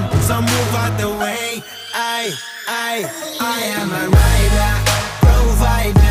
so move out the way. I am a rider, provider.